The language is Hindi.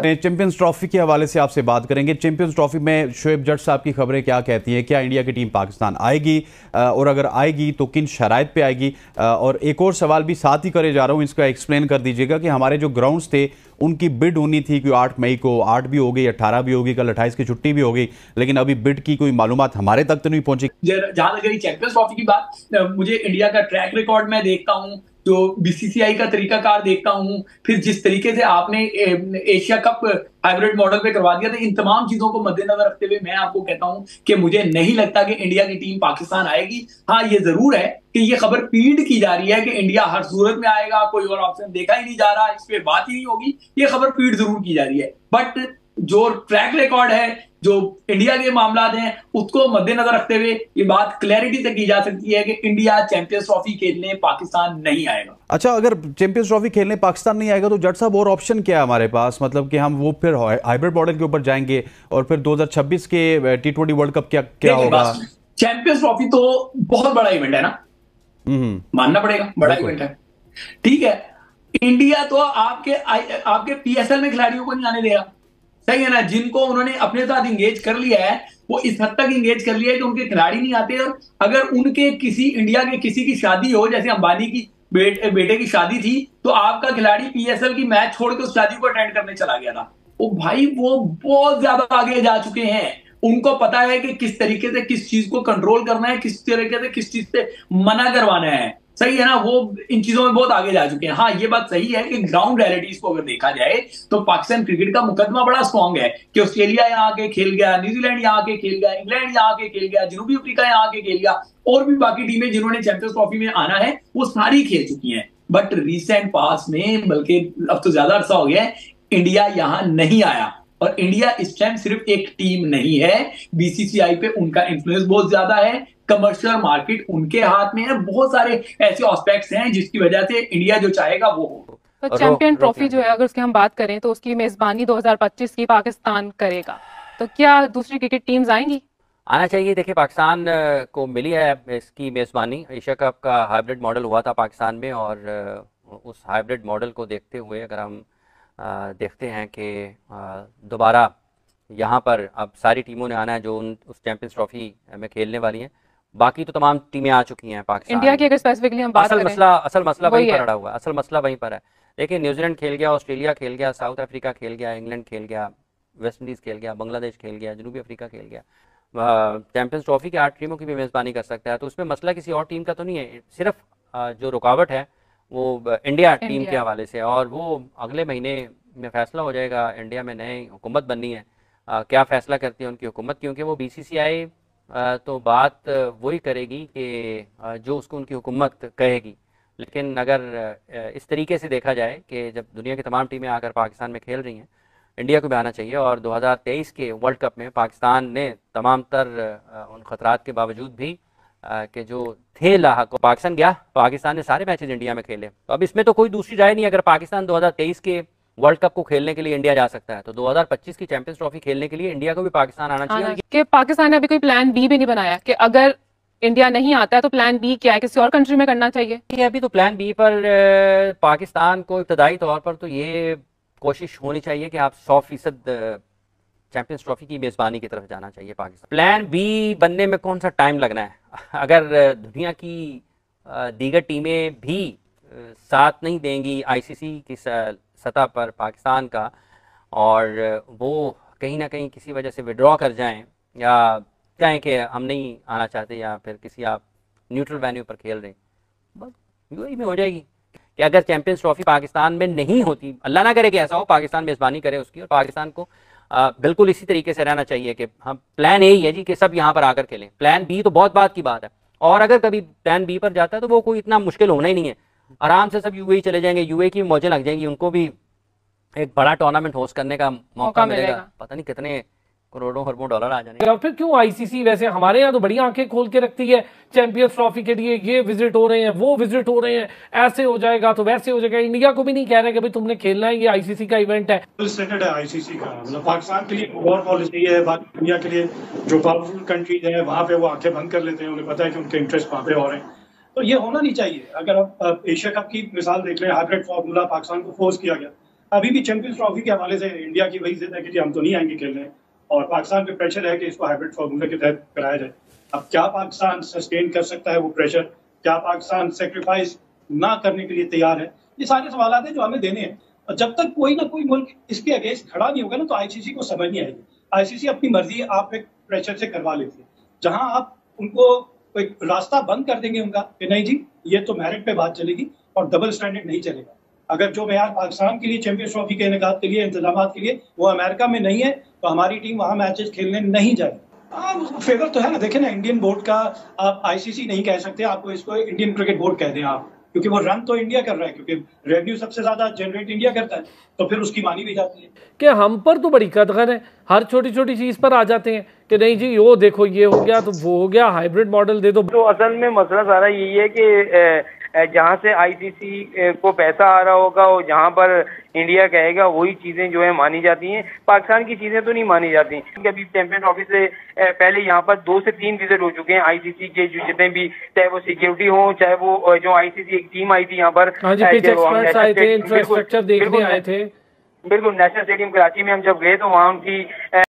चैंपियंस ट्रॉफी के हवाले से आपसे बात करेंगे। चैंपियंस ट्रॉफी में शोएब जट साहब की खबरें क्या कहती हैं? क्या इंडिया की टीम पाकिस्तान आएगी, और अगर आएगी तो किन शराइत पे आएगी? और एक और सवाल भी साथ ही करे जा रहा हूं, इसका एक्सप्लेन कर दीजिएगा कि हमारे जो ग्राउंड्स थे उनकी बिड होनी थी कि 8 मई को, 8 भी हो गई, 18 भी होगी, कल 28 की छुट्टी भी हो गई, लेकिन अभी बिड की कोई मालूमात हमारे तक तो नहीं पहुंची। जहां तक चैंपियंस ट्रॉफी की बात, मुझे इंडिया का ट्रैक रिकॉर्ड मैं देखता हूं, जो बीसीसीआई का तरीकाकार देखता हूं, फिर जिस तरीके से आपने एशिया कप हाइब्रिड मॉडल पे करवा दिया था, इन तमाम चीजों को मद्देनजर रखते हुए मैं आपको कहता हूं कि मुझे नहीं लगता कि इंडिया की टीम पाकिस्तान आएगी। हाँ, ये जरूर है कि ये खबर फीड की जा रही है कि इंडिया हर सूरत में आएगा, कोई और ऑप्शन देखा ही नहीं जा रहा, इस पे बात ही नहीं होगी, ये खबर फीड जरूर की जा रही है। बट जो ट्रैक रिकॉर्ड है, जो इंडिया के मामला हैं, उसको मद्देनजर रखते हुए ये बात क्लैरिटी से की जा सकती है कि इंडिया चैंपियंस ट्रॉफी खेलने पाकिस्तान नहीं आएगा। अच्छा, अगर चैंपियंस ट्रॉफी खेलने पाकिस्तान नहीं आएगा तो जट साहब और ऑप्शन क्या है हमारे पास? मतलब कि हम वो फिर हाइब्रिड मॉडल के ऊपर जाएंगे और फिर 2026 के T20 वर्ल्ड कप क्या होगा? चैंपियंस ट्रॉफी तो बहुत बड़ा इवेंट है ना, मानना पड़ेगा, बड़ा इवेंट है, ठीक है। इंडिया तो आपके पीएसएल में खिलाड़ियों को नहीं आने देगा, सही है ना। जिनको उन्होंने अपने साथ इंगेज कर लिया है, वो इस हद तक इंगेज कर लिया है कि उनके खिलाड़ी नहीं आते। और अगर उनके इंडिया के किसी की शादी हो, जैसे अंबानी की बेटे की शादी थी, तो आपका खिलाड़ी पीएसएल की मैच छोड़ के उस शादी को अटेंड करने चला गया था। वो भाई वो बहुत ज्यादा आगे जा चुके हैं, उनको पता है कि किस तरीके से किस चीज को कंट्रोल करना है, किस तरीके से किस चीज से मना करवाना है, सही है ना। वो इन चीजों में बहुत आगे जा चुके हैं। हाँ, ये बात सही है कि ग्राउंड रियलिटीज को अगर देखा जाए तो पाकिस्तान क्रिकेट का मुकदमा बड़ा स्ट्रांग है कि ऑस्ट्रेलिया यहाँ आके खेल गया, न्यूजीलैंड यहाँ आके खेल गया, इंग्लैंड यहाँ आके खेल गया, जनूबी अफ्रीका यहाँ आके खेल गया, और भी बाकी टीमें जिन्होंने चैंपियंस ट्रॉफी में आना है वो सारी खेल चुकी हैं। बट रिसेंट पास में, बल्कि अब तो ज्यादा अरसा हो गया है, इंडिया यहां नहीं आया। और इंडिया इस टाइम सिर्फ एक टीम नहीं है, बीसीसीआई पे उनका इन्फ्लुएंस बहुत ज्यादा है, कमर्शियल मार्केट उनके हाथ में है, बहुत सारे ऐसे एस्पेक्ट्स हैं जिसकी वजह से इंडिया जो चाहेगा वो हो। तो चैंपियन ट्रॉफी जो है, अगर उसकी हम बात करें तो उसकी मेजबानी 2025 की पाकिस्तान करेगा, तो क्या दूसरी क्रिकेट टीम्स आएंगी? आना चाहिए। देखिए, पाकिस्तान को मिली है इसकी मेज़बानी। एशिया कप का हाइब्रिड मॉडल हुआ था पाकिस्तान में, और उस हाइब्रिड मॉडल को देखते हुए अगर हम देखते हैं कि दोबारा यहाँ पर अब सारी टीमों ने आना है जो उस चैंपियंस ट्रॉफी में खेलने वाली हैं। बाकी तो तमाम टीमें आ चुकी हैं पाकिस्तान। इंडिया की अगर स्पेसिफिकली हम बात करें, असल मसला वहीं पर अड़ा हुआ है। असल मसला वहीं पर है। देखिए, न्यूजीलैंड खेल गया, ऑस्ट्रेलिया खेल गया, साउथ अफ्रीका खेल गया, इंग्लैंड खेल गया, वेस्ट इंडीज़ खेल गया, बांग्लादेश खेल गया, जनूबी अफ्रीका खेल गया। चैंपियंस ट्रॉफी के 8 टीमों की भी मेज़बानी कर सकता है, तो उसमें मसला किसी और टीम का तो नहीं है। सिर्फ जो रुकावट है वो इंडिया टीम के हवाले से, और वो अगले महीने में फैसला हो जाएगा। इंडिया में नई हुकूमत बननी है, क्या फैसला करती है उनकी हुकूमत, क्योंकि वो बीसीसीआई तो बात वही करेगी कि जो उसको उनकी हुकूमत कहेगी। लेकिन अगर इस तरीके से देखा जाए कि जब दुनिया की तमाम टीमें आकर पाकिस्तान में खेल रही हैं, इंडिया को भी आना चाहिए। और 2023 के वर्ल्ड कप में पाकिस्तान ने तमाम तर उन खतरात के बावजूद भी कि जो थे लाहक, पाकिस्तान गया, पाकिस्तान ने सारे मैचेस इंडिया में खेले। तो अब इसमें तो कोई दूसरी राय नहीं। अगर पाकिस्तान 2023 के वर्ल्ड कप को खेलने के लिए इंडिया जा सकता है, तो 2025 की चैंपियंस ट्रॉफी खेलने के लिए इंडिया को भी पाकिस्तान आना चाहिए। कि पाकिस्तान ने अभी कोई प्लान बी भी नहीं बनाया कि अगर इंडिया नहीं आता है तो प्लान बी क्या है, किसी और कंट्री में करना चाहिए? अभी तो प्लान बी पर पाकिस्तान को इब्तदाई तौर पर तो ये कोशिश होनी चाहिए कि आप 100% चैंपियंस ट्रॉफी की मेज़बानी की तरफ जाना चाहिए पाकिस्तान। प्लान बी बनने में कौन सा टाइम लगना है? अगर दुनिया की दीगर टीमें भी साथ नहीं देंगी आईसीसी की सतह पर पाकिस्तान का, और वो कहीं ना कहीं किसी वजह से विड्रॉ कर जाएं, या कहें कि हम नहीं आना चाहते, या फिर किसी आप न्यूट्रल वेन्यू पर खेल रहे हैं, बस यूएई में हो जाएगी कि अगर चैंपियंस ट्रॉफी पाकिस्तान में नहीं होती, अल्लाह ना करे कि ऐसा हो, पाकिस्तान मेज़बानी करे उसकी, और पाकिस्तान को बिल्कुल इसी तरीके से रहना चाहिए कि हम प्लान यही है जी कि सब यहाँ पर आकर खेलें। प्लान बी तो बहुत बात की बात है, और अगर कभी प्लान बी पर जाता है तो वो कोई इतना मुश्किल होना ही नहीं है। आराम से सब यूएई चले जाएंगे, यूएई की मौजें लग जाएंगी, उनको भी एक बड़ा टूर्नामेंट होस्ट करने का मौका मिलेगा। पता नहीं कितने करोड़ों खरबों डॉलर आ जाने। फिर क्यों आईसीसी, वैसे हमारे यहाँ तो बड़ी आंखें खोल के रखती है चैंपियंस ट्रॉफी के लिए, ये विजिट हो रहे हैं, वो विजिट हो रहे हैं, ऐसे हो जाएगा तो वैसे हो जाएगा। इंडिया को भी नहीं कह रहे कि भाई तुमने खेलना है, ये आईसीसी का इवेंट है। स्टैंडर्ड है आईसीसी का, मतलब पाकिस्तान के लिए और पॉलिसी है, बाकी दुनिया के लिए जो पावरफुल कंट्रीज है वहाँ पे वो आंखें बंद कर लेते हैं, उन्हें पता है कि उनके इंटरेस्ट वहाँ पे हो रहे हैं। तो ये होना नहीं चाहिए। अगर आप एशिया कप की मिसाल देख लें, हाइब्रिड फॉर्मूला पाकिस्तान को फोर्स किया गया, अभी भी चैंपियंस ट्रॉफी के हवाले से इंडिया की वही जिद है कि हम तो नहीं आएंगे खेलने, और पाकिस्तान पे प्रेशर है कि इसको हाइब्रिड फॉर्मूले के तहत कराया जाए। अब क्या पाकिस्तान सस्टेन कर सकता है वो प्रेशर, क्या पाकिस्तान सेक्रीफाइस ना करने के लिए तैयार है, ये सारे सवाल हैं जो हमें देने हैं। और जब तक कोई ना कोई मुल्क इसके अगेंस्ट खड़ा नहीं होगा ना, तो आईसीसी को समझ नहीं आएगी। आईसीसी अपनी मर्जी आप एक प्रेशर से करवा लेती है, जहां आप उनको एक रास्ता बंद कर देंगे उनका कि नहीं जी ये तो मेरिट पे बात चलेगी और डबल स्टैंडर्ड नहीं चलेगा। अगर जो मेयार पाकिस्तान के लिए चैंपियंस ट्रॉफी के इनेकाद के लिए इंतजाम के लिए वो अमेरिका में नहीं है, तो हमारी टीम वहां मैचेस खेलने नहीं जाएगी। फेवर तो है ना, देखे ना इंडियन बोर्ड का, आप आईसीसी नहीं कह सकते, आपको इसको इंडियन क्रिकेट बोर्ड कह दें आप, क्योंकि वो रन तो इंडिया कर रहा है, क्योंकि रेवेन्यू सबसे ज्यादा जनरेट इंडिया करता है, तो फिर उसकी मानी भी जाती है कि हम पर तो बड़ी कदर है, हर छोटी छोटी चीज पर आ जाते हैं कि नहीं जी वो देखो ये हो गया तो वो हो गया, हाइब्रिड मॉडल दे दो। तो असल में मसला सारा यही है कि जहाँ से आईसीसी को पैसा आ रहा होगा और जहाँ पर इंडिया कहेगा वही चीजें जो है मानी जाती हैं, पाकिस्तान की चीजें तो नहीं मानी जाती। अभी चैंपियन ट्रॉफी से पहले यहाँ पर 2 से 3 विजिट हो चुके हैं आईसीसी के, जो जितने भी, चाहे वो सिक्योरिटी हो, चाहे वो जो आईसीसी एक टीम आई थी यहाँ पर, आए थे, इंफ्रास्ट्रक्चर देखने आए थे। बिल्कुल, नेशनल स्टेडियम कराची में हम जब गए तो वहाँ उनकी